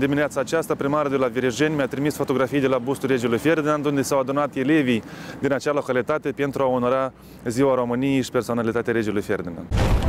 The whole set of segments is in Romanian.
dimineața aceasta, primarul de la Virejeni mi-a trimis fotografii de la bustul regelui Ferdinand, unde s-au adunat elevii din acea localitate pentru a onora Ziua României și personalitatea regelui Ferdinand.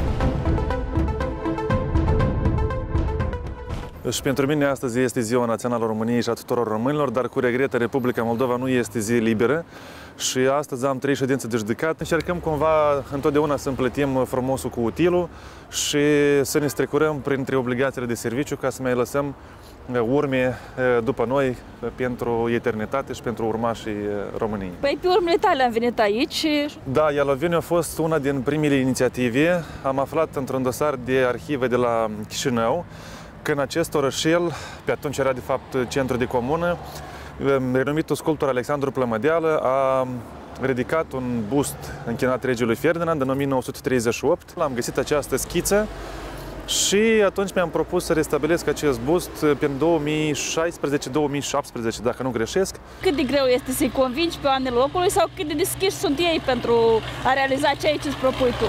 Și pentru mine astăzi este Ziua Națională a României și a tuturor românilor, dar cu regret Republica Moldova nu este zi liberă și astăzi am 3 ședințe de judecat. Încercăm cumva întotdeauna să împletim frumosul cu utilul și să ne strecurăm printre obligațiile de serviciu ca să mai lăsăm urme după noi pentru eternitate și pentru urmașii României. Păi pe urmele tale am venit aici. Da, Ialoveniu a fost una din primele inițiative. Am aflat într-un dosar de arhive de la Chișinău că în acest orășel, pe atunci era de fapt centru de comună, renumitul sculptor Alexandru Plămădeală a ridicat un bust închinat regelui Ferdinand în 1938. Am găsit această schiță și atunci mi-am propus să restabilesc acest bust pentru 2016-2017, dacă nu greșesc. Cât de greu este să-i convingi pe oamenii locului sau cât de deschiși sunt ei pentru a realiza ceea ce îți propui tu?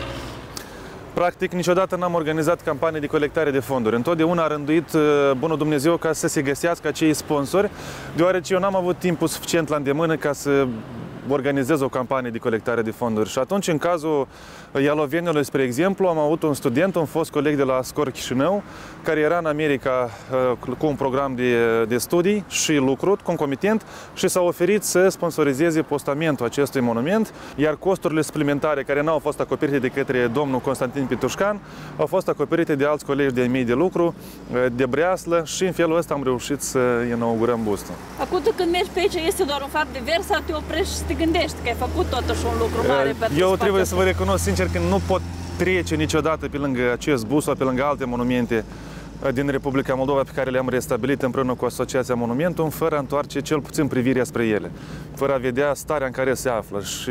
Practic, niciodată n-am organizat campanii de colectare de fonduri. Întotdeauna a rânduit bunul Dumnezeu ca să se găsească acei sponsori, deoarece eu n-am avut timpul suficient la îndemână ca să organizez o campanie de colectare de fonduri. Și atunci, în cazul Ialoveniului, spre exemplu, am avut un student, un fost coleg de la SCOR Chișinău, care era în America cu un program de studii și lucru concomitent și s-a oferit să sponsorizeze postamentul acestui monument, iar costurile suplimentare care n-au fost acoperite de către domnul Constantin Pitușcan au fost acoperite de alți colegi de mei de lucru, de breaslă și în felul ăsta am reușit să inaugurăm bustul. Acum tu când mergi pe aici este doar un fapt de vers sau te oprești și te gândești că ai făcut totuși un lucru mare pentru Eu trebuie să vă recunosc sincer că nu pot trece niciodată pe lângă acest bust sau pe lângă alte monumente din Republica Moldova pe care le-am restabilit împreună cu Asociația Monumentum, fără a întoarce cel puțin privirea spre ele, fără a vedea starea în care se află. Și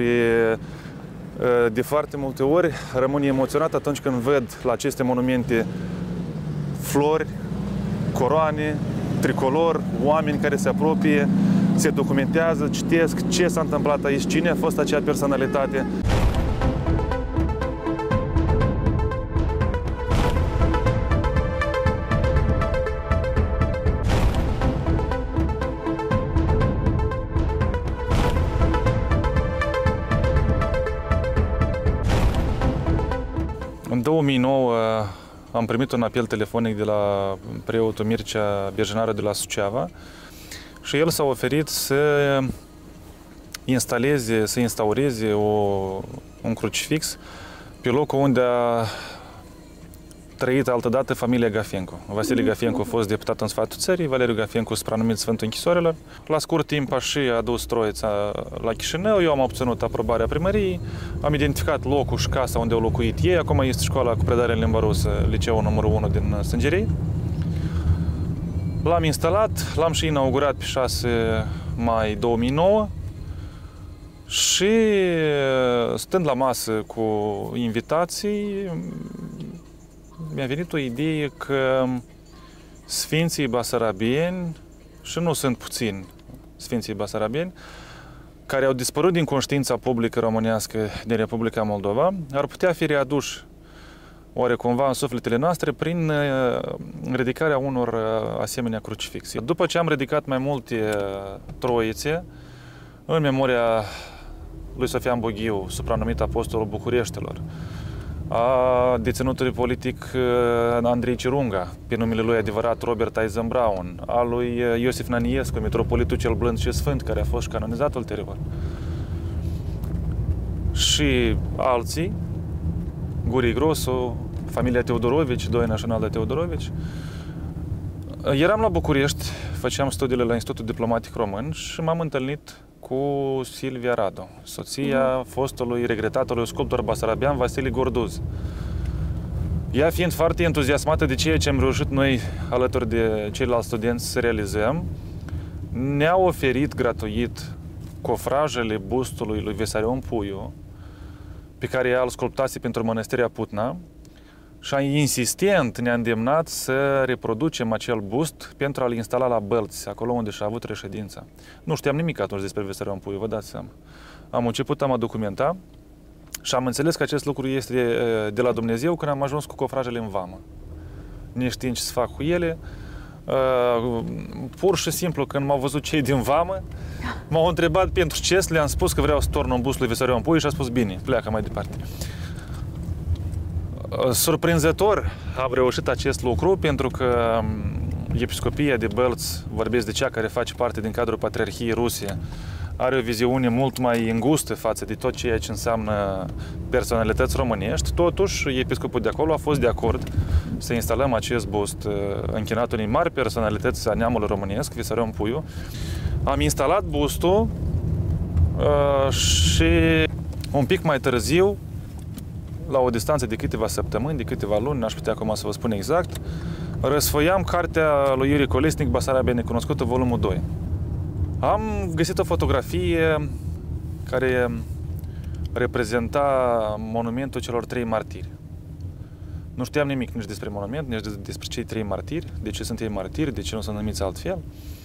de foarte multe ori rămân emoționat atunci când văd la aceste monumente flori, coroane, tricolor, oameni care se apropie, se documentează, citesc ce s-a întâmplat aici, cine a fost acea personalitate. În 2009 am primit un apel telefonic de la preotul Mircea Berjenaru de la Suceava și el s-a oferit să instaureze un crucifix pe locul unde a trăit altădată familia Gafencu. Vasile Gafencu a fost deputat în Sfatul Țării, Valeriu Gafencu supranumit Sfântul Închisorilor. La scurt timp a și adus troița la Chișinău, eu am obținut aprobarea primăriei, am identificat locul și casa unde au locuit ei, acum este școala cu predare în limba rusă, liceul numărul 1 din Sângerei. L-am instalat, l-am și inaugurat pe 6 mai 2009 și stând la masă cu invitații, mi-a venit o idee că Sfinții Basarabeni, și nu sunt puțini Sfinții Basarabeni, care au dispărut din conștiința publică românească din Republica Moldova, ar putea fi readuși oare cumva în sufletele noastre prin ridicarea unor asemenea crucifixe. După ce am ridicat mai multe troițe, în memoria lui Sofian Boghiu, supranumit Apostolul Bucureștilor, a deținutului politic Andrei Cirunga, pe numele lui adevărat Robert Eisenbraun, a lui Iosif Naniescu, mitropolitul cel blând și sfânt, care a fost canonizat ulterior, și alții, Gurii Grosu, familia Teodorovici, Doina și Înalda Teodorovici. Eram la București, făceam studiile la Institutul Diplomatic Român și m-am întâlnit cu Silvia Radu, soția fostului regretatului sculptor basarabean Vasile Gorduz. Ea fiind foarte entuziasmată de ceea ce am reușit noi alături de ceilalți studenți să realizăm, ne-a oferit gratuit cofrajele bustului lui Vesarion Puiu, pe care ea îl sculptase pentru Mănăstirea Putna, și insistent ne-a îndemnat să reproducem acel bust pentru a-l instala la Bălți, acolo unde și-a avut reședința. Nu știam nimic atunci despre Vesarion Puiu, vă dați seama. Am început, am a documenta și am înțeles că acest lucru este de la Dumnezeu când am ajuns cu cofrajele în vamă. Neștiind ce să fac cu ele, Pur și simplu, când m-au văzut cei din vamă, m-au întrebat pentru ce, le-am spus că vreau să torn un bus lui Vissarion Puiu și a spus bine, pleacă mai departe. Surprinzător am reușit acest lucru pentru că Episcopia de Bălți, vorbesc de cea care face parte din cadrul Patriarhiei Ruse, are o viziune mult mai îngustă față de tot ceea ce înseamnă personalități românești. Totuși, episcopul de acolo a fost de acord să instalăm acest bust închinat unei mari personalități a neamului românesc, Vissarion Puiu. Am instalat bustul și un pic mai târziu, la o distanță de câteva săptămâni, de câteva luni, n-aș putea acum să vă spun exact, răsfoiam cartea lui Iurie Colesnic, Basarabia necunoscută, volumul 2. Am găsit o fotografie care reprezenta monumentul celor 3 martiri. Nu știam nimic nici despre monument, nici despre cei 3 martiri, de ce sunt ei martiri, de ce nu sunt numiți altfel.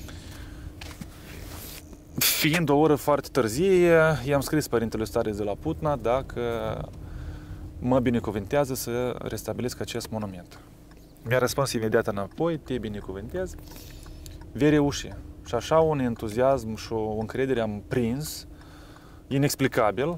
Fiind o oră foarte târzie, i-am scris părintele Stareț de la Putna dacă mă binecuvintează să restabilesc acest monument. Mi-a răspuns imediat înapoi, te binecuvintez, vei reuși. Și așa un entuziasm și o încredere am prins, inexplicabil.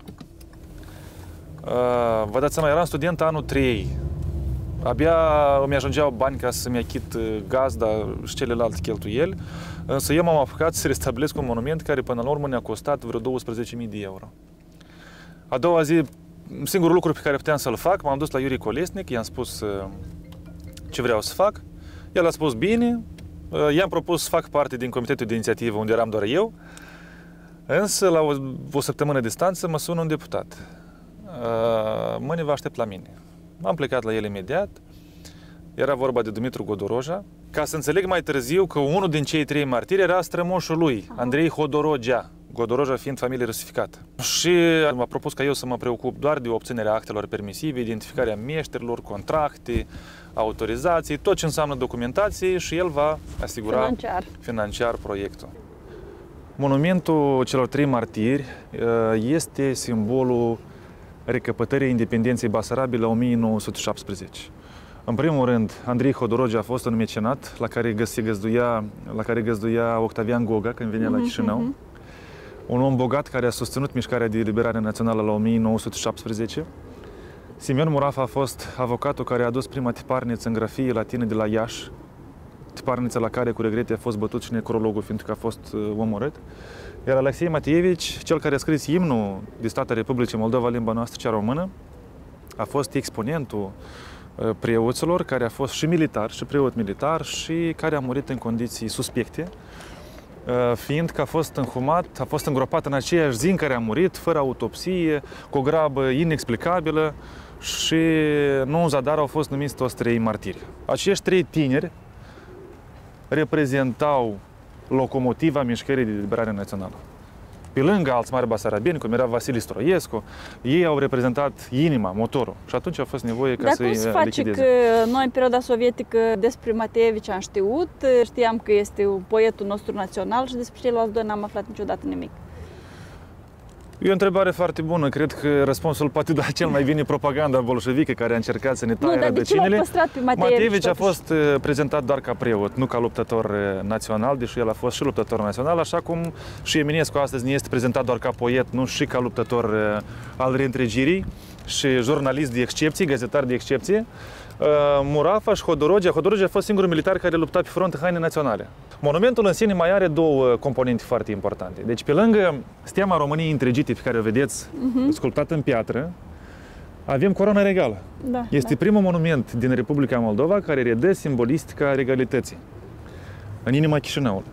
Vă dați seama, eram student anul 3. Abia îmi ajungeau bani ca să-mi achit gazda și celelalte cheltuieli, însă eu m-am apucat să restabilesc un monument care până la urmă ne-a costat vreo 12.000 de euro. A doua zi, singurul lucru pe care puteam să-l fac, m-am dus la Iurie Colesnic, i-am spus ce vreau să fac. El a spus bine, i-am propus să fac parte din comitetul de inițiativă unde eram doar eu, însă la o săptămână distanță mă sună un deputat. Mâine vă aștept la mine. Am plecat la el imediat, era vorba de Dumitru Godoroja, ca să înțeleg mai târziu că unul din cei 3 martiri era strămoșul lui, Andrei Hodorogea, Godoroja fiind familie rusificată. Și m-a propus ca eu să mă preocup doar de obținerea actelor permisive, identificarea meșterilor, contracte, autorizații, tot ce înseamnă documentație și el va asigura financiar proiectul. Monumentul celor 3 martiri este simbolul recăpătării independenței Basarabiei la 1917. În primul rând, Andrei Hodorogea a fost un mecenat la care găzduia Octavian Goga când venea la Chișinău. Un om bogat care a susținut mișcarea de eliberare națională la 1917. Simeon Murafa a fost avocatul care a adus prima tiparniță în grafie latină de la Iași, tiparniță la care, cu regrete, a fost bătut și necrologul, fiindcă a fost omorât. Iar Alexei Matievici, cel care a scris imnul de stat a Republicii Moldova, limba noastră, cea română, a fost exponentul preoților, care a fost și militar, și preot militar, și care a murit în condiții suspecte, fiindcă a fost înhumat, a fost îngropat în aceeași zi în care a murit, fără autopsie, cu o grabă inexplicabilă, și nu în zadar au fost numiți toți 3 martiri. Acești 3 tineri reprezentau locomotiva mișcării de eliberare națională. Pe lângă alți mari basarabieni, cum era Vasile Stroiescu, ei au reprezentat inima, motorul. Și atunci a fost nevoie ca să-i lichideze. Dar cum se face că noi în perioada sovietică despre Matievici am știut, știam că este poetul nostru național și despre ceilalți 2 n-am aflat niciodată nimic? E o întrebare foarte bună. Cred că răspunsul poate da cel mai bine propaganda bolșevică care a încercat să ne taie rădăcinile. De ce l-au păstrat pe Matievici? Matievici a fost prezentat doar ca preot, nu ca luptător național, deși el a fost și luptător național, așa cum și Eminescu astăzi ne este prezentat doar ca poet, nu și ca luptător al reîntregirii și jurnalist de excepție, gazetar de excepție. Murafa și Hodorogea. Hodorogea a fost singurul militar care lupta pe front în haine naționale. Monumentul în sine mai are 2 componente foarte importante. Deci, pe lângă steaua României întregite pe care o vedeți sculptată în piatră, avem coroana regală. Este primul monument din Republica Moldova care redă simbolistica regalității în inima Chișinăului.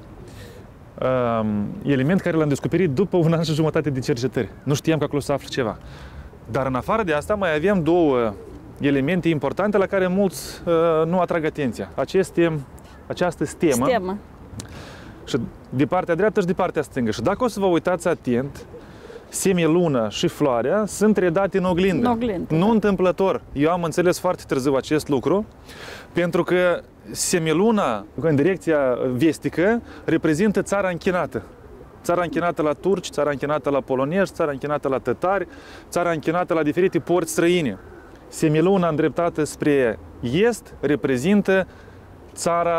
Element care l-am descoperit după 1 an și jumătate de cercetări. Nu știam că acolo să află ceva. Dar în afară de asta mai avem 2 elemente importante la care mulți nu atrag atenția. Această stemă. Și de partea dreaptă și de partea stângă. Și dacă o să vă uitați atent, semiluna și floarea sunt redate în oglindă. Nu întâmplător. Eu am înțeles foarte târziu acest lucru, pentru că semiluna, în direcția vestică, reprezintă țara închinată. Țara închinată la turci, țara închinată la polonezi, țara închinată la tătari, țara închinată la diferite porți străine. Semiluna îndreptată spre est reprezintă țara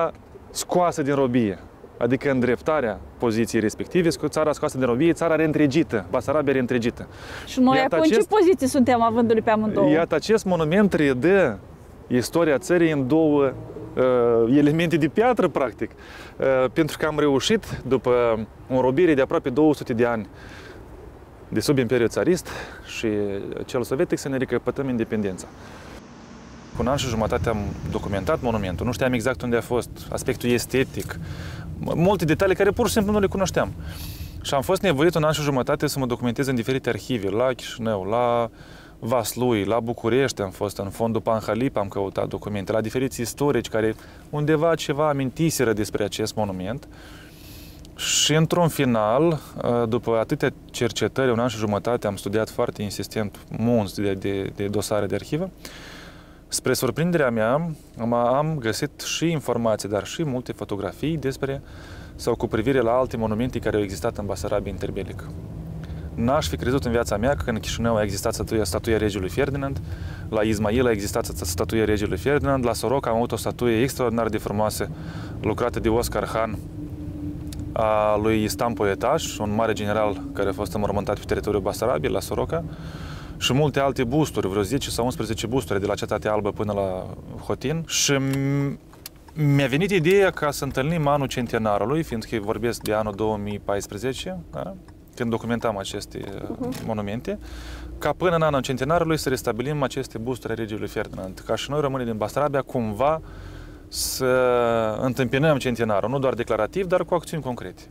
scoasă din robie, adică îndreptarea poziției respective, țara scoasă din robie, țara reîntregită, Basarabia reîntregită. Și noi acum în ce poziție suntem avându-le pe amândouă? Iată, acest monument redă istoria țării în două elemente de piatră, practic, pentru că am reușit, după o înrobire de aproape 200 de ani de sub Imperiul Țarist și cel sovietic, să ne recăpătăm independența. Cu un an și jumătate am documentat monumentul, nu știam exact unde a fost, aspectul estetic, multe detalii care pur și simplu nu le cunoșteam. Și am fost nevoit un an și jumătate să mă documentez în diferite arhive, la Chișinău, la Vaslui, la București am fost, în fondul Panhalip am căutat documente, la diferiți istorici care undeva ceva amintiseră despre acest monument. Și într-un final, după atâtea cercetări, un an și jumătate, am studiat foarte insistent munți de dosare de arhivă. Spre surprinderea mea, am găsit și informații, dar și multe fotografii despre sau cu privire la alte monumente care au existat în Basarabia interbelică. N-aș fi crezut în viața mea că în Chișinău a existat statuia regelui Ferdinand, la Izmail a existat statuia regelui Ferdinand, la Soroca am avut o statuie extraordinar de frumoasă, lucrată de Oscar Han, a lui Istam Poetaș, un mare general care a fost înmormântat pe teritoriul Basarabiei, la Soroca, și multe alte busturi, vreo 10 sau 11 busturi de la Cetatea Albă până la Hotin. Și mi-a venit ideea ca să întâlnim anul centenarului, fiindcă vorbesc de anul 2014, da? Când documentam aceste monumente, ca până în anul centenarului să restabilim aceste busturi a regelui Ferdinand, ca și noi românii din Basarabia cumva să întâmpinăm centenarul, nu doar declarativ, dar cu acțiuni concrete.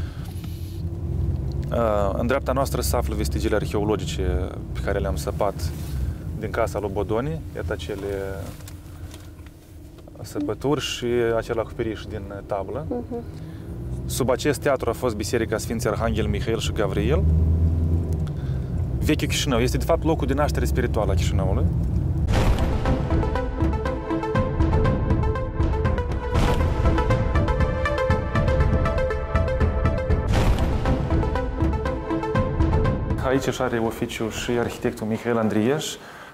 În dreapta noastră se află vestigiile arheologice pe care le-am săpat din casa lui Bodoni, iată acele săpături și acel acoperiș din tablă. Sub acest teatru a fost Biserica Sfinții Arhanghel Mihail și Gavriel. Vechiul Chișinău este de fapt locul de naștere spirituală a Chișinăului. Aici își are oficiu și arhitectul Mihail Andrieș,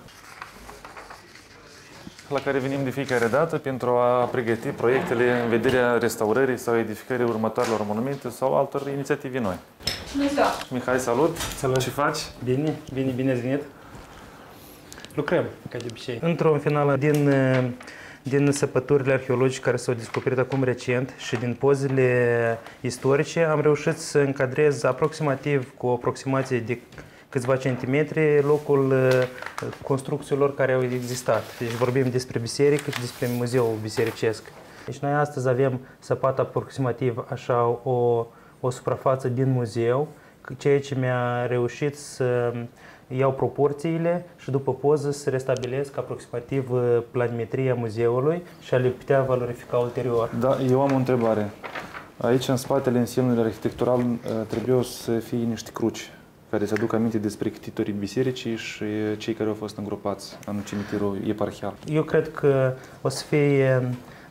la care venim de fiecare dată pentru a pregăti proiectele în vederea restaurării sau edificării următoarelor monumente sau altor inițiative noi. Bună ziua! Mihai, salut! Salut! Ce faci? Bine, bine ați venit! Lucrăm, ca de obicei. Într-o finală din săpăturile arheologice care s-au descoperit acum recent și din pozele istorice, am reușit să încadrez aproximativ, cu o aproximație de câțiva centimetri, locul construcțiilor care au existat. Deci vorbim despre biserică și despre muzeul bisericesc. Deci noi astăzi avem săpat aproximativ așa o suprafață din muzeu, ceea ce mi-a reușit să iau proporțiile și după poză să restabilesc aproximativ planimetria muzeului și a le putea valorifica ulterior. Da, eu am o întrebare. Aici, în spatele însemnului arhitectural, trebuie să fie niște cruci care să aducă aminte despre ctitorii bisericii și cei care au fost îngropați în cimitirul eparhial. Eu cred că o să fie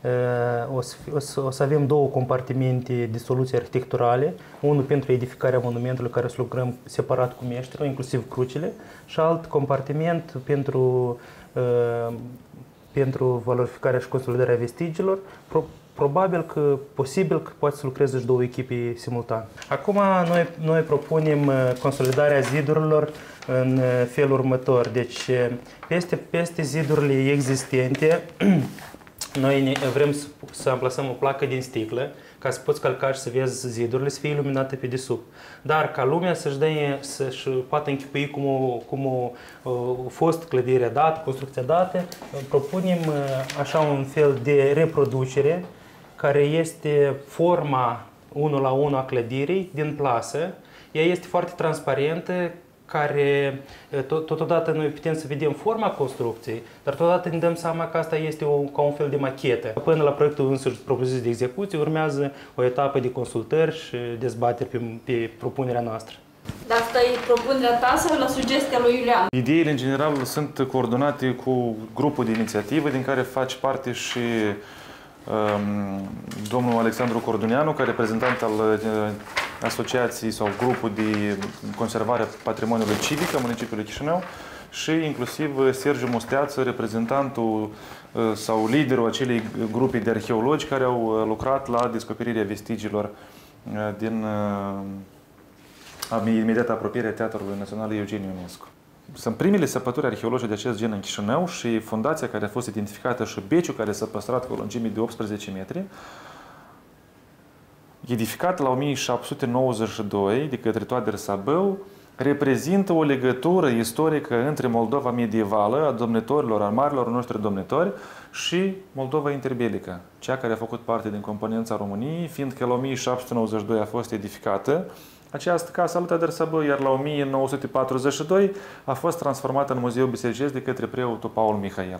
o să avem două compartimente de soluții arhitecturale, unul pentru edificarea monumentului, care să lucrăm separat cu meșterul, inclusiv crucile, și alt compartiment pentru valorificarea și consolidarea vestigiilor. Probabil că, posibil că poate să lucreze și două echipe simultan. Acum noi propunem consolidarea zidurilor în felul următor. Deci peste zidurile existente noi vrem să amplasăm o placă din sticlă ca să poți călca și să vezi zidurile, să fie iluminate pe desubt. Dar ca lumea să-și poată închipui cum a fost clădirea dată, construcția dată, propunem așa un fel de reproducere care este forma 1 la 1 a clădirii din plasă. Ea este foarte transparentă, care totodată noi putem să vedem forma construcției, dar totodată ne dăm seama că asta este ca un fel de machetă. Până la proiectul însuși propus de execuție urmează o etapă de consultări și dezbateri pe propunerea noastră. Dar asta e propunerea ta sau la sugestia lui Iulian? Ideile, în general, sunt coordonate cu grupul de inițiativă din care face parte și domnul Alexandru Corduneanu, ca reprezentant al asociației sau grupul de conservare a patrimoniului civic a municipiului Chișinău, și inclusiv Sergiu Musteață, reprezentantul sau liderul acelei grupe de arheologi care au lucrat la descoperirea vestigiilor din imediată apropierea Teatrului Național Eugen Ionescu. Sunt primele săpături arheologice de acest gen în Chișinău și fundația care a fost identificată și beciul care s-a păstrat cu o lungime de 18 metri, edificat la 1792 de către Toader Sabău, reprezintă o legătură istorică între Moldova medievală, a domnitorilor, a marilor noștri domnitori, și Moldova interbelică, cea care a făcut parte din componența României, fiindcă la 1792 a fost edificată această casă lui Toader Sabău, iar la 1942 a fost transformată în muzeu bisericesc de către preotul Paul Mihail.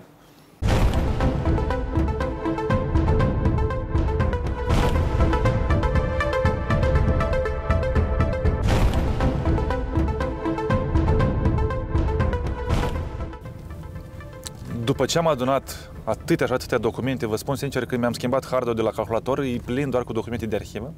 După ce am adunat atâtea și atâtea documente, vă spun sincer că mi-am schimbat hardul de la calculator, e plin doar cu documente de arhivă.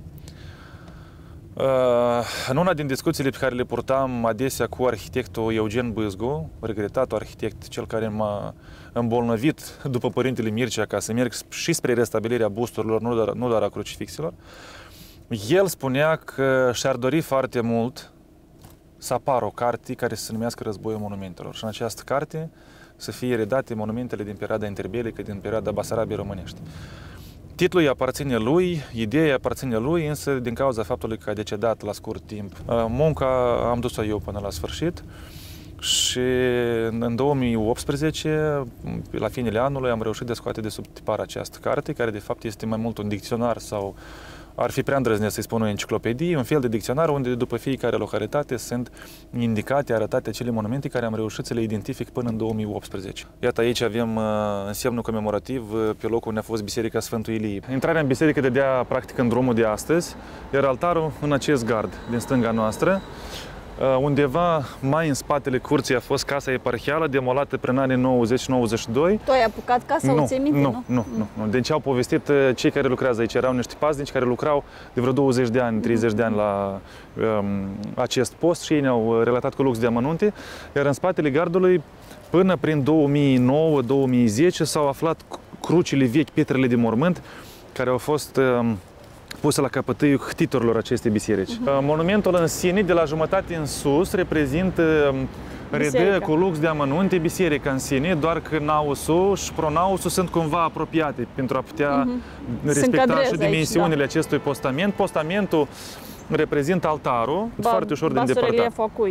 În una din discuțiile pe care le purtam adesea cu arhitectul Eugen Bâzgu, regretatul arhitect, cel care m-a îmbolnăvit după părintele Mircea ca să merg și spre restabilirea busturilor, nu doar a crucifixilor, el spunea că și-ar dori foarte mult să apară o carte care să se numească Războiul Monumentelor. Și în această carte să fie redate monumentele din perioada interbelică, din perioada Basarabiei românești. Titlul îi aparține lui, ideea îi aparține lui, însă din cauza faptului că a decedat la scurt timp, munca am dus-o eu până la sfârșit și în 2018, la finele anului, am reușit de scoate de sub tipar această carte, care de fapt este mai mult un dicționar sau ar fi prea îndrăznesc să-i spun o enciclopedie, un fel de dicționar unde după fiecare localitate sunt indicate, arătate acele monumente care am reușit să le identific până în 2018. Iată, aici avem însemnul comemorativ pe locul unde a fost Biserica Sfântul Ilie. Intrarea în biserică dădea practic în drumul de astăzi, iar altarul în acest gard din stânga noastră. Undeva mai în spatele curții a fost casa eparhială, demolată prin anii 90-92. Tu ai apucat casa, o ții minte, nu. Deci au povestit cei care lucrează aici. Erau niște paznici care lucrau de vreo 20 de ani, 30 de ani la acest post și ei ne-au relatat cu lux de amănunte. Iar în spatele gardului, până prin 2009-2010, s-au aflat crucile vechi, pietrele de mormânt, care au fost pusă la capătâiul htitorilor acestei biserici. Monumentul în sine, de la jumătate în sus, reprezintă redă cu lux de amănunte biserica în sine, doar că nausul și pronausul sunt cumva apropiate pentru a putea respecta și dimensiunile acestui postament. Postamentul reprezintă altarul, foarte ușor de îndepărtat.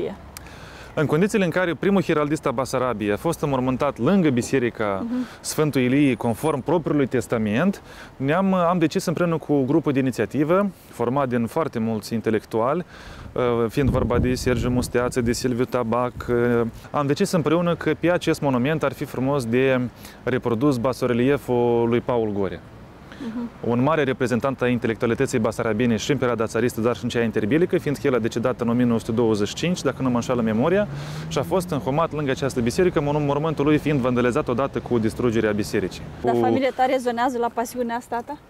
În condițiile în care primul heraldist a Basarabiei a fost înmormântat lângă biserica Sfântul Ilie, conform propriului testament, am decis împreună cu grupul de inițiativă, format din foarte mulți intelectuali, fiind vorba de Sergiu Musteață, de Silviu Tabac, am decis împreună că pe acest monument ar fi frumos de reprodus basorelieful lui Paul Gore. Un mare reprezentant a intelectualității basarabiene și în perioada țaristă, dar și în cea interbelică, fiindcă el a decedat în 1925, dacă nu mă înșală memoria, și a fost înhumat lângă această biserică, mormântul lui fiind vandalizat odată cu distrugerea bisericii. Dar familia ta rezonează la pasiunea asta ta?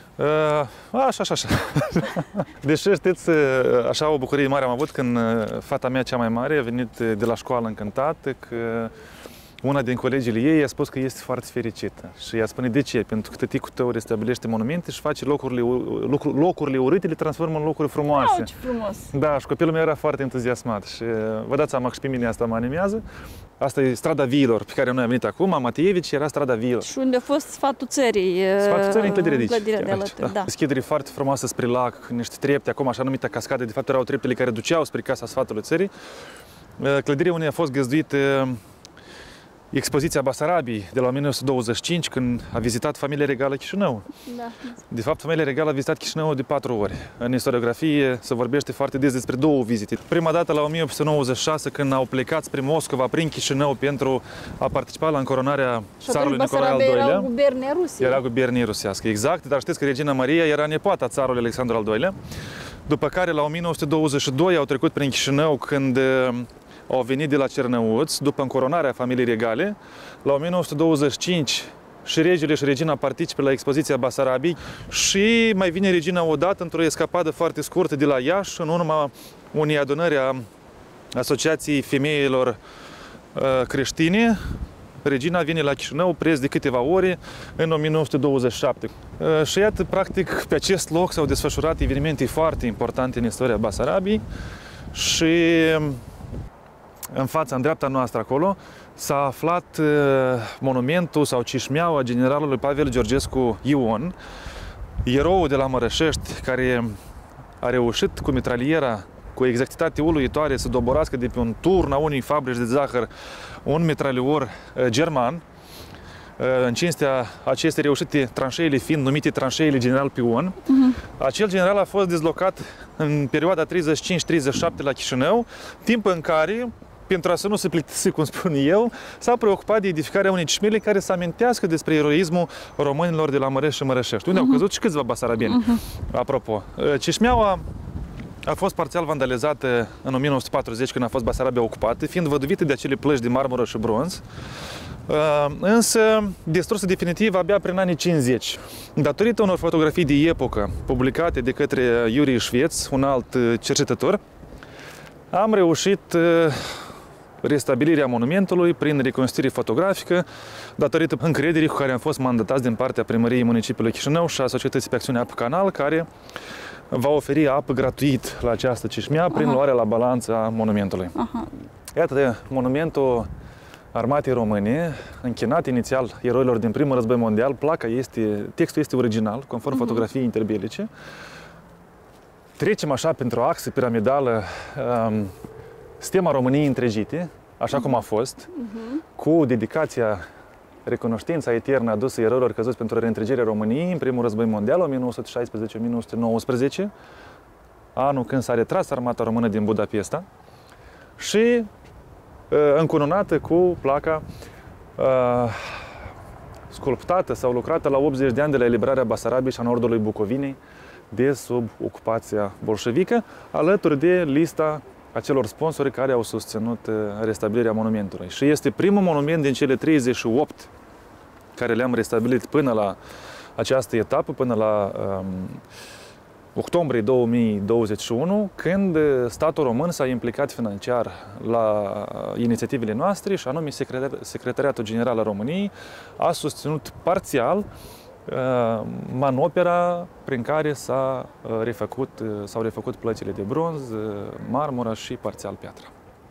Așa. Deși știți, așa o bucurie mare am avut când fata mea cea mai mare a venit de la școală încântată că una din colegii ei a spus că este foarte fericită. Și ea spune, de ce? Pentru că tăticul tău restabilește monumente și face locurile urâte, le transformă în locuri frumoase. Wow, ce frumos! Da, și copilul meu era foarte entuziasmat. Și vă dați seama că și pe mine asta mă animează. Asta e strada viilor pe care noi am venit acum. Matievici era strada viilor. Și unde a fost Sfatul Țării? Sfatul Țării în clădirea de aici. Da. Deschidere foarte frumoasă spre lac, niște trepte, acum așa numită cascadă. De fapt erau treptele care duceau spre casa Sfatului Țării. Clădirea unde a fost găzduită expoziția Basarabiei de la 1925, când a vizitat familia regală Chișinău. Da. De fapt, familia regală a vizitat Chișinău de 4 ori. În istoriografie se vorbește foarte des despre 2 vizite. Prima dată la 1896, când au plecat spre Moscova, prin Chișinău, pentru a participa la încoronarea țarului Nicolae al II-lea. Era gubernia Rusiei. Era gubernie rusească, exact. Dar știți că Regina Maria era nepoata țarului Alexandru al II-lea. După care, la 1922, au trecut prin Chișinău, când au venit de la Cernăuți, după încoronarea familiei regale. La 1925 și regele și regina participă la expoziția Basarabiei și mai vine regina odată într-o escapadă foarte scurtă de la Iași, în urma unei adunări a Asociației Femeilor creștine, regina vine la Chișinău preț de câteva ore în 1927. Și iată, practic, pe acest loc s-au desfășurat evenimente foarte importante în istoria Basarabiei și în fața, în dreapta noastră acolo, s-a aflat monumentul sau cișmeaua generalului Pavel Georgescu Ion, eroul de la Mărășești, care a reușit cu mitraliera, cu exactitate uluitoare, să doborască de pe un turn a unei fabrici de zahăr un mitralior german, în cinstea acestei reușite, tranșeile fiind numite tranșeile General Pion. Acel general a fost dezlocat în perioada 35-37 la Chișinău, timp în care, pentru a să nu se plictisi, cum spun eu, s-a preocupat de edificarea unei cișmele care să amintească despre eroismul românilor de la Măreș și Mărășești, unde au căzut și câțiva basarabieni. Apropo, cișmeaua a fost parțial vandalizată în 1940, când a fost Basarabia ocupată, fiind văduvită de acele plăci de marmură și bronz, însă distrusă definitiv abia prin anii 50. Datorită unor fotografii de epocă publicate de către Iuri Șveț, un alt cercetător, am reușit restabilirea monumentului prin reconstituire fotografică, datorită încrederii cu care am fost mandatați din partea Primăriei Municipiului Chișinău și a Societății pe Acțiune Apă Canal, care va oferi apă gratuit la această cișmea prin luarea la balanță a monumentului. Iată monumentul Armatei Române, închinat inițial eroilor din Primul Război Mondial. Textul este original, conform fotografiei interbelice. Trecem așa pentru o axă piramidală stema României întregite, așa cum a fost, cu dedicația, recunoștința eternă adusă eroilor căzuți pentru reîntregirea României în Primul Război Mondial, 1916-1919, anul când s-a retras armata română din Budapesta, și încununată cu placa sculptată sau lucrată la 80 de ani de la eliberarea Basarabiei și a nordului Bucovinei de sub ocupația bolșevică, alături de lista acelor sponsori care au susținut restabilirea monumentului. Și este primul monument din cele 38 care le-am restabilit până la această etapă, până la octombrie 2021, când statul român s-a implicat financiar la inițiativele noastre și anume Secretariatul General al României a susținut parțial manopera prin care s-au refăcut plăcile de bronz, marmură și parțial piatră.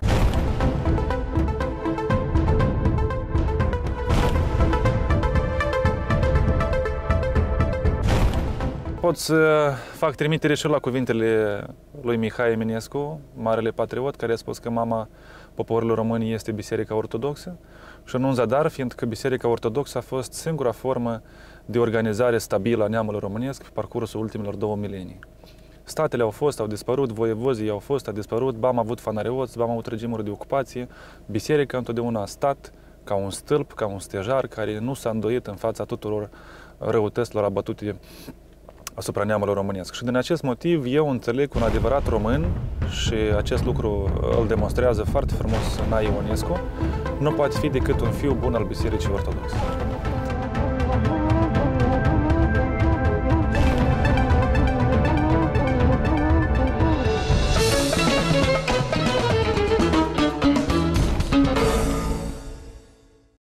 Pot să fac trimitere și la cuvintele lui Mihai Eminescu, marele patriot, care a spus că mama poporului român este Biserica Ortodoxă, și nu în zadar, fiindcă Biserica Ortodoxă a fost singura formă de organizare stabilă a neamului românesc pe parcursul ultimilor 2 milenii. Statele au fost, au dispărut, voievozii au fost, au dispărut, am avut fanareoți, am avut regimuri de ocupație. Biserica întotdeauna a stat ca un stâlp, ca un stejar, care nu s-a îndoit în fața tuturor răutăților abătute asupra neamului românesc. Și din acest motiv eu înțeleg un adevărat român, și acest lucru îl demonstrează foarte frumos Nae Ionescu, nu poate fi decât un fiu bun al Bisericii Ortodoxe.